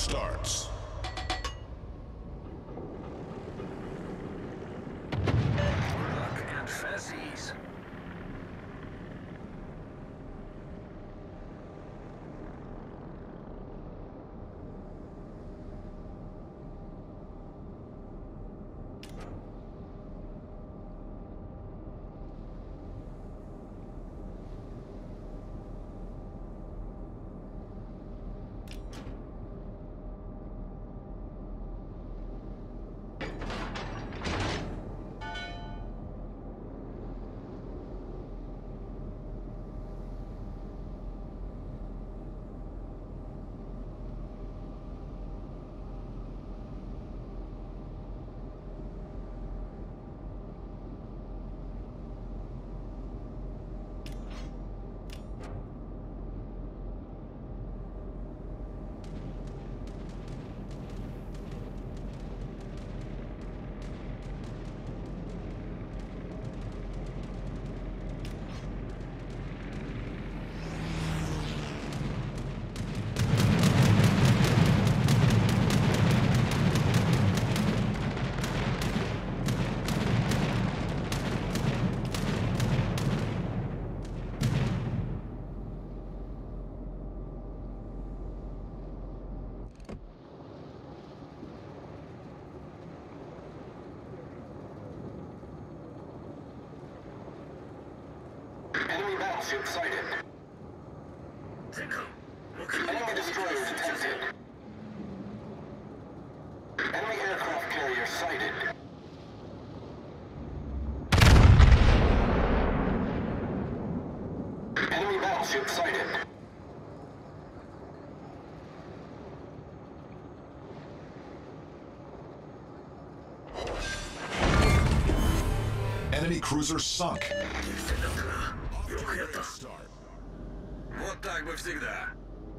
starts. Luck and fancies. Enemy battleship sighted. Enemy destroyer detected. Enemy aircraft carrier sighted. Enemy battleship sighted. Enemy cruiser sunk. Start. Вот так бы всегда.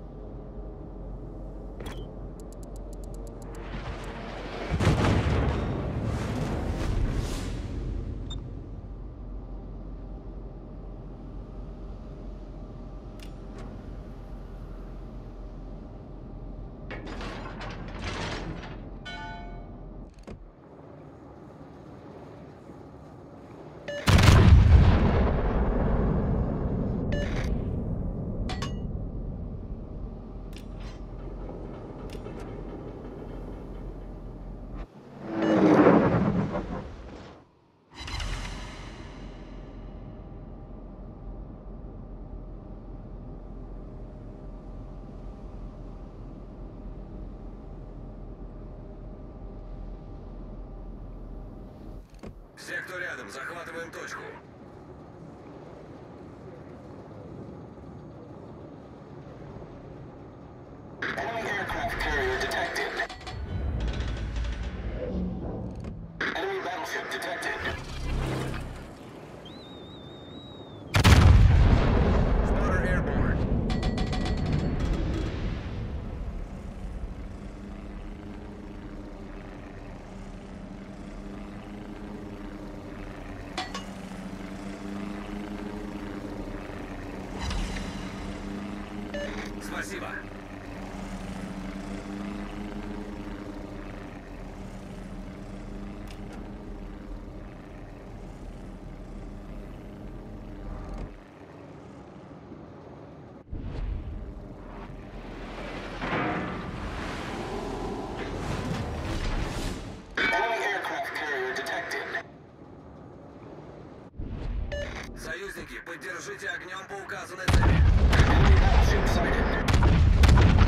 Все, кто рядом, захватываем точку. Enemy aircraft carrier detected. Enemy battleship detected. Spotter airborne. Спасибо. Enemy aircraft carrier detected. Союзники, поддержите огнем по указанной цели. Enemy battleship sighted.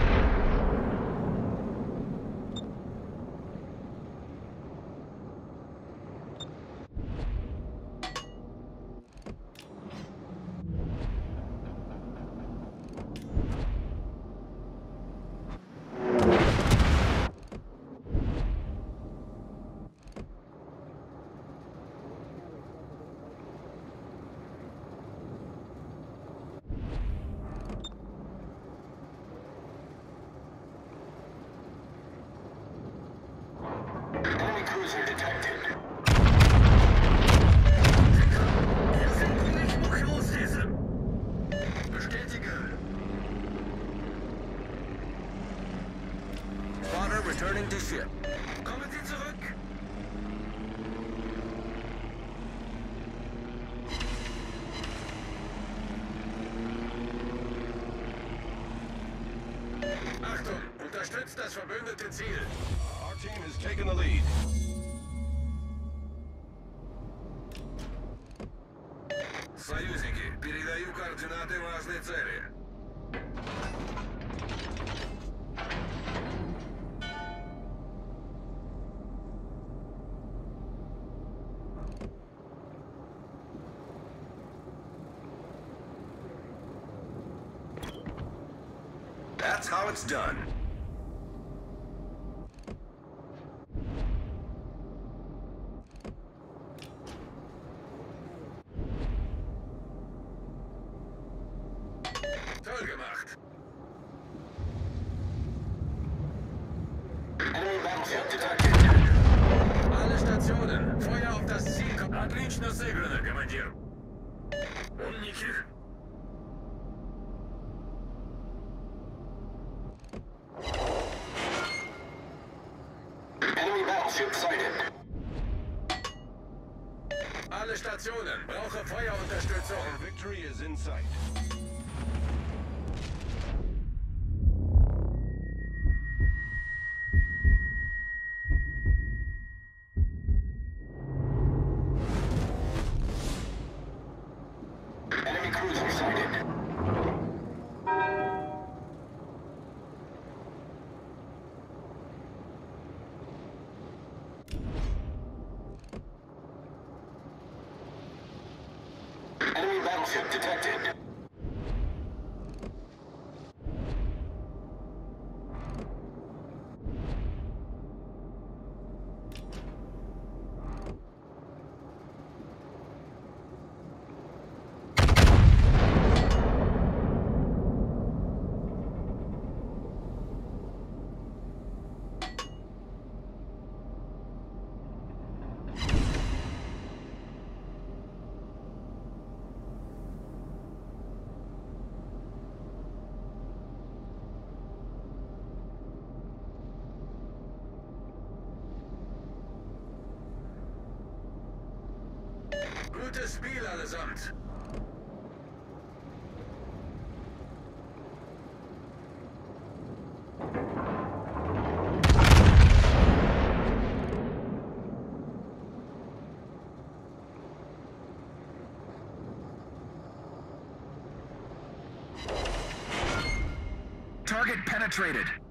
Enemy cruiser detected. hier. Kommen Sie zurück. Achtung, unterstützt das verbündete Ziel. Our team has taken the lead. Союзники, передаю координаты важной цели. That's how it's done. Toll gemacht. Enemy battleship detected. Alle Stationen, Feuer auf das Ziel. Отлично сыграно, командир. Умники. Enemy battleship sighted. Alle Stationen, brauche Feuerunterstützung. Our victory is in sight. Enemy cruiser sighted. Enemy battleship detected. Gutes Spiel allesamt. Target penetrated.